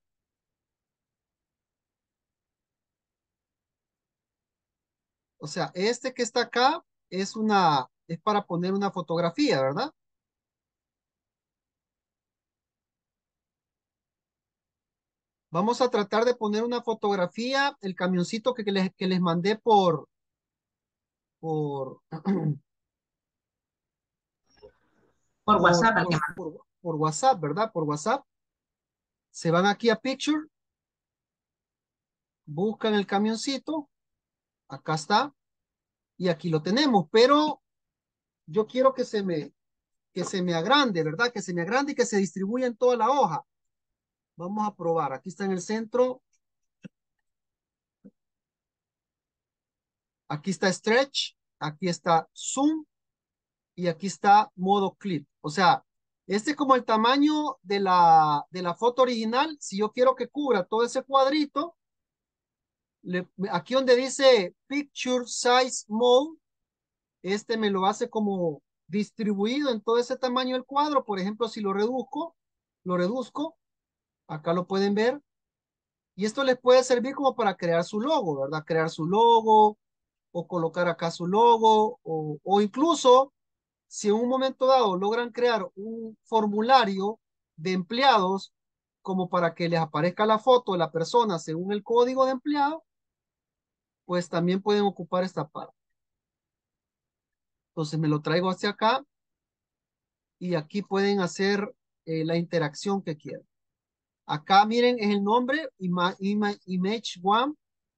o sea, este que está acá es para poner una fotografía, ¿verdad? Vamos a tratar de poner una fotografía, el camioncito que les mandé por, Por WhatsApp, por WhatsApp, ¿verdad? Por WhatsApp. Se van aquí a Picture, buscan el camioncito, acá está, y aquí lo tenemos, pero yo quiero que se me agrande, ¿verdad? Que se me agrande y que se distribuya en toda la hoja. Vamos a probar. Aquí está en el centro. Aquí está Stretch. Aquí está Zoom. Y aquí está modo clip. O sea, este es como el tamaño de la foto original. Si yo quiero que cubra todo ese cuadrito, aquí donde dice Picture Size Mode, este me lo hace como distribuido en todo ese tamaño del cuadro. Por ejemplo, si lo reduzco, acá lo pueden ver. Y esto les puede servir como para crear su logo, ¿verdad? Crear su logo o colocar acá su logo o incluso si en un momento dado logran crear un formulario de empleados como para que les aparezca la foto de la persona según el código de empleado, pues también pueden ocupar esta parte. Entonces me lo traigo hacia acá y aquí pueden hacer la interacción que quieran. Acá miren es el nombre, Image One.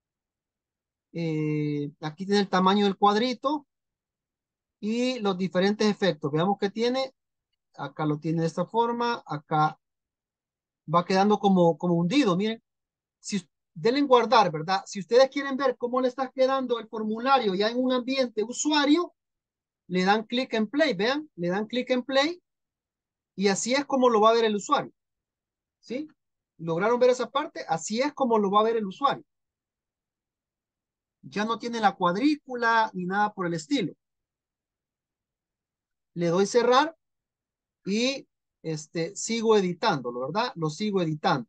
Aquí tiene el tamaño del cuadrito y los diferentes efectos. Veamos qué tiene. Acá lo tiene de esta forma. Acá va quedando como hundido. Miren, si denle en guardar, ¿verdad? Si ustedes quieren ver cómo le está quedando el formulario ya en un ambiente usuario, le dan clic en play, vean, le dan clic en play y así es como lo va a ver el usuario. ¿Sí? ¿Lograron ver esa parte? Así es como lo va a ver el usuario. Ya no tiene la cuadrícula ni nada por el estilo. Le doy cerrar y sigo editándolo, ¿verdad? Lo sigo editando.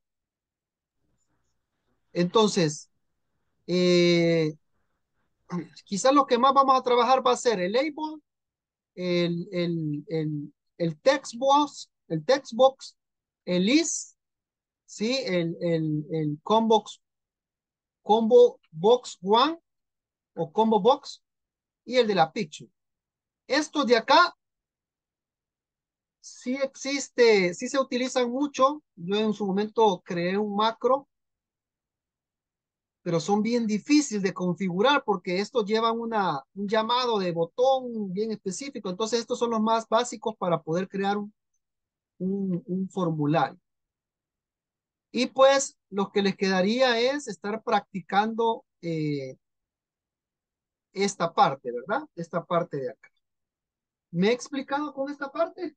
Entonces, eh, quizás lo que más vamos a trabajar va a ser el label, el text box, el list, ¿sí? El combo box one o combo box y el de la picture. Estos de acá sí existe, sí se utilizan mucho. Yo en su momento creé un macro, pero son bien difíciles de configurar porque estos llevan un llamado de botón bien específico. Entonces estos son los más básicos para poder crear un formulario. Y pues lo que les quedaría es estar practicando esta parte, ¿verdad? Esta parte de acá. ¿Me he explicado con esta parte?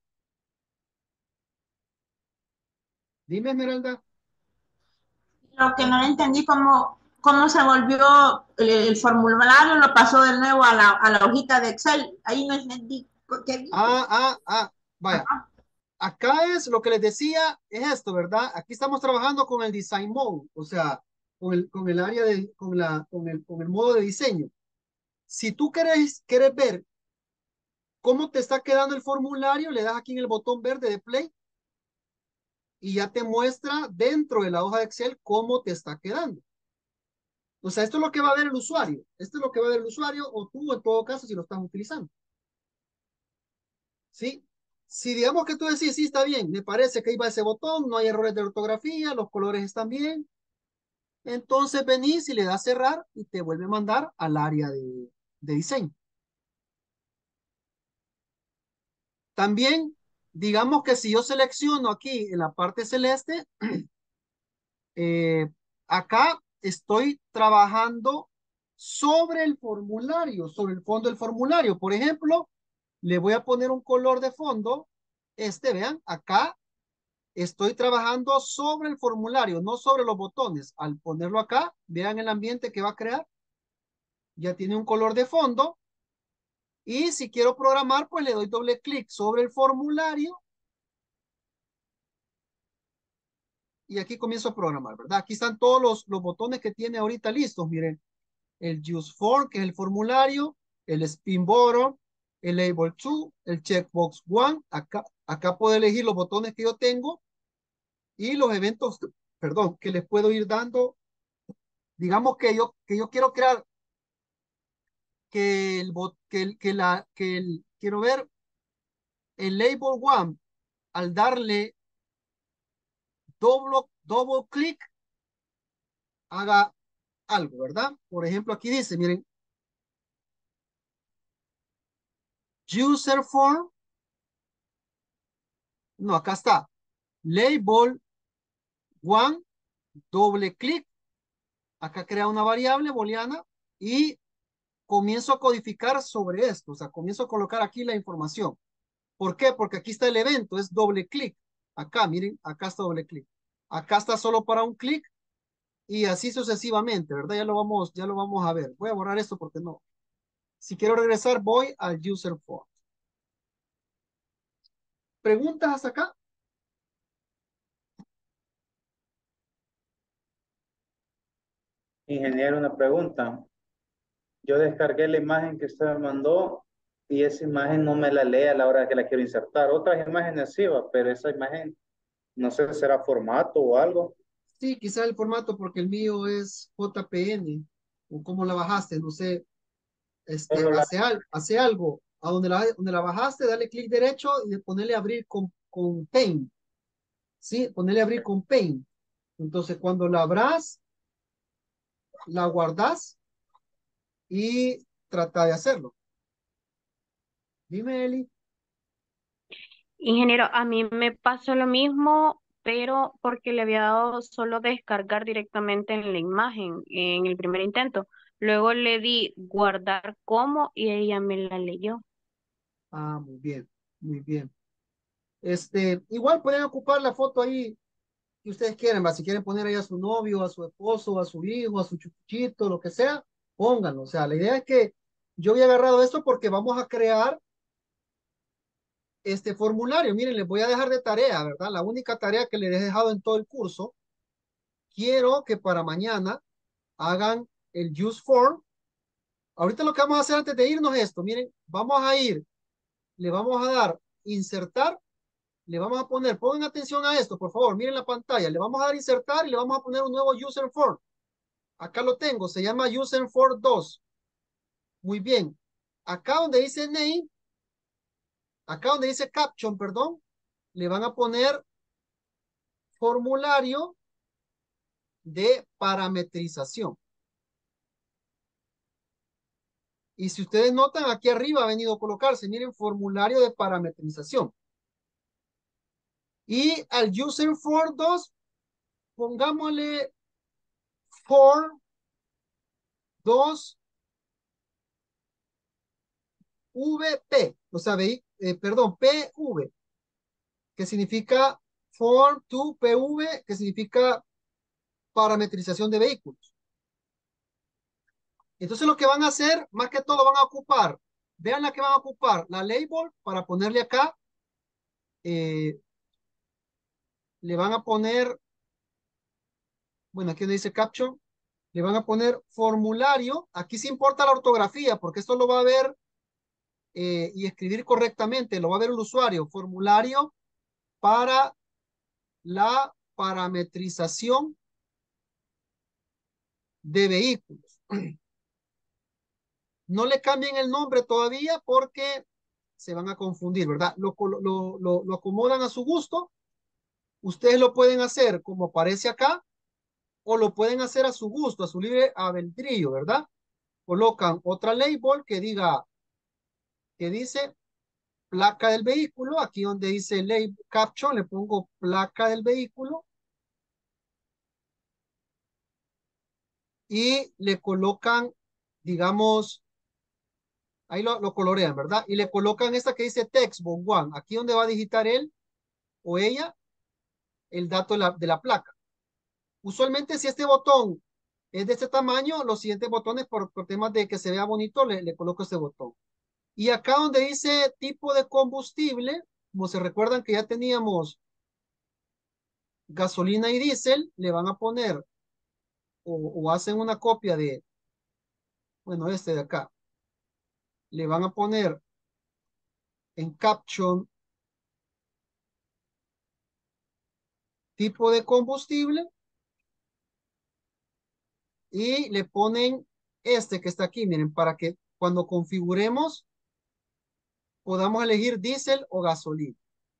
Dime, Esmeralda. lo que no entendí, cómo se volvió el formulario, lo pasó de nuevo a la hojita de Excel. Ahí no entendí qué dijo. Vaya. Acá es lo que les decía, es esto, ¿verdad? Aquí estamos trabajando con el design mode, o sea, con el área de, con el modo de diseño. Si tú quieres ver cómo te está quedando el formulario, le das aquí en el botón verde de play y ya te muestra dentro de la hoja de Excel cómo te está quedando. O sea, esto es lo que va a ver el usuario. Esto es lo que va a ver el usuario o tú en todo caso si lo estás utilizando. ¿Sí? Si digamos que tú decís, sí, está bien, me parece que ahí va ese botón, no hay errores de ortografía, los colores están bien, entonces venís y le das cerrar y te vuelve a mandar al área de diseño. También, digamos que si yo selecciono aquí en la parte celeste, acá estoy trabajando sobre el formulario, sobre el fondo del formulario. Por ejemplo, le voy a poner un color de fondo. Vean, acá estoy trabajando sobre el formulario, no sobre los botones. Al ponerlo acá, vean el ambiente que va a crear. Ya tiene un color de fondo. Y si quiero programar, pues le doy doble clic sobre el formulario. Y aquí comienzo a programar, ¿verdad? Aquí están todos los botones que tiene ahorita listos. Miren, el Use For, que es el formulario, el Spin Bottom, el Label 2, el Checkbox 1. Acá puedo elegir los botones que yo tengo y los eventos, perdón, que les puedo ir dando. Digamos que yo quiero crear quiero ver, el label one, al darle double clic, haga algo, ¿verdad? Por ejemplo, aquí dice, miren, user form, no, acá está, label one, doble clic, acá crea una variable booleana y comienzo a codificar sobre esto, o sea, comienzo a colocar aquí la información. ¿Por qué? Porque aquí está el evento, es doble clic. Acá, miren, acá está doble clic. Acá está solo para un clic y así sucesivamente, ¿verdad? Ya lo vamos a ver. Voy a borrar esto porque no. Si quiero regresar, voy al user form. ¿Preguntas hasta acá? Ingeniero, una pregunta. Yo descargué la imagen que usted me mandó y esa imagen no me la lee a la hora que la quiero insertar. Otras imágenes sí, va, pero esa imagen, no sé si será formato o algo. Sí, quizá el formato porque el mío es JPN. ¿O cómo la bajaste? No sé. Solo la, Hace algo. A donde la bajaste, dale clic derecho y ponerle abrir con Paint. ¿Sí? Ponerle abrir con Paint. Entonces, cuando la abras, la guardas y trata de hacerlo. Dime, Eli. Ingeniero, a mí me pasó lo mismo, pero porque le había dado solo descargar directamente en la imagen en el primer intento. Luego le di guardar como y ella me la leyó. Ah, muy bien, muy bien. Igual pueden ocupar la foto ahí que ustedes quieran, ¿va? Si quieren poner ahí a su novio, a su esposo, a su hijo, a su chuchito, lo que sea, pónganlo. O sea, la idea es que yo había agarrado esto porque vamos a crear este formulario. Miren, les voy a dejar de tarea, ¿verdad? La única tarea que les he dejado en todo el curso. Quiero que para mañana hagan el use form. Ahorita lo que vamos a hacer antes de irnos es esto. Miren, vamos a ir, le vamos a dar insertar, le vamos a poner, pongan atención a esto, por favor, miren la pantalla, le vamos a dar insertar y le vamos a poner un nuevo user form. Acá lo tengo, se llama user form 2. Muy bien. Acá donde dice name, acá donde dice caption, perdón, le van a poner formulario de parametrización. Y si ustedes notan, aquí arriba ha venido a colocarse, miren, formulario de parametrización. Y al user form 2, pongámosle form 2 VP, o sea, perdón, PV, que significa form to PV, que significa parametrización de vehículos. Entonces lo que van a hacer, más que todo van a ocupar, vean la que van a ocupar, la label para ponerle acá, eh, le van a poner, bueno, aquí donde dice caption, le van a poner formulario, aquí sí importa la ortografía, porque esto lo va a ver y escribir correctamente, lo va a ver el usuario, formulario para la parametrización de vehículos. No le cambien el nombre todavía porque se van a confundir, ¿verdad? Lo acomodan a su gusto. Ustedes lo pueden hacer como aparece acá o lo pueden hacer a su gusto, a su libre albedrío, ¿verdad? Colocan otra label que dice placa del vehículo. Aquí donde dice label caption, le pongo placa del vehículo y le colocan, digamos, ahí lo colorean, ¿verdad? Y le colocan esta que dice text, one, aquí donde va a digitar él o ella el dato de la placa. Usualmente si este botón es de este tamaño, los siguientes botones por temas de que se vea bonito, le coloco este botón. Y acá donde dice tipo de combustible, como se recuerdan que ya teníamos gasolina y diésel, le van a poner o hacen una copia de, bueno, este de acá, le van a poner en caption tipo de combustible y le ponen este que está aquí, miren, para que cuando configuremos, podamos elegir diésel o gasolina.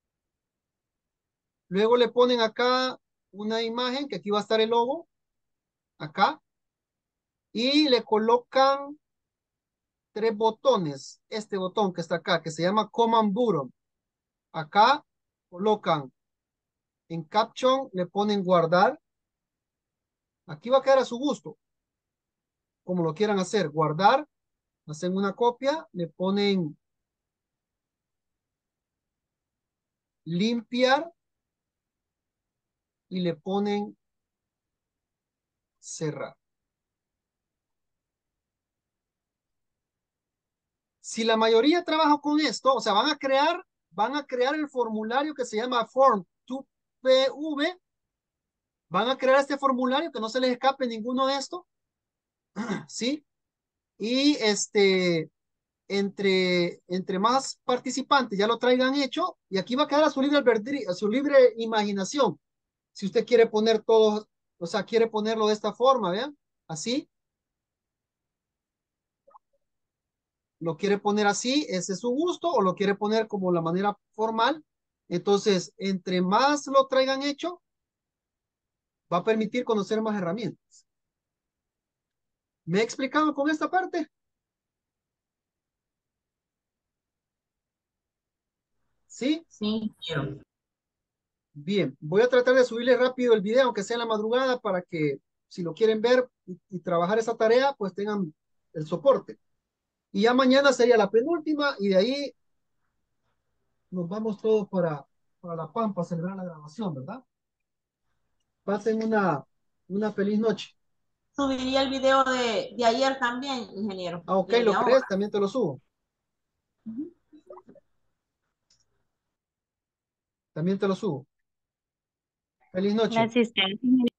Luego le ponen acá una imagen, que aquí va a estar el logo, acá, y le colocan 3 botones. Este botón que está acá, que se llama Command Button. Acá colocan en Caption, le ponen guardar. Aquí va a quedar a su gusto, como lo quieran hacer. Guardar, hacen una copia, le ponen limpiar y le ponen cerrar. Si la mayoría trabaja con esto, o sea, van a crear el formulario que se llama Form 2PV. Van a crear este formulario que no se les escape ninguno de estos, ¿sí? Y entre más participantes ya lo traigan hecho, y aquí va a quedar a su libre albedrío, a su libre imaginación. Si usted quiere poner todo, o sea, quiere ponerlo de esta forma, ¿vean? Así, lo quiere poner así, ese es su gusto, o lo quiere poner como la manera formal. Entonces, entre más lo traigan hecho, va a permitir conocer más herramientas. ¿Me he explicado con esta parte? ¿Sí? Sí, quiero. Bien, voy a tratar de subirle rápido el video, aunque sea en la madrugada, para que si lo quieren ver y trabajar esa tarea, pues tengan el soporte. Y ya mañana sería la penúltima y de ahí nos vamos todos para La Pampa a celebrar la grabación, ¿verdad? Pasen una feliz noche. Subiría el video de ayer también, ingeniero, Ah, ok, de ¿lo ahora. crees? También te lo subo. Ujú. También te lo subo. Feliz La noche. asistencia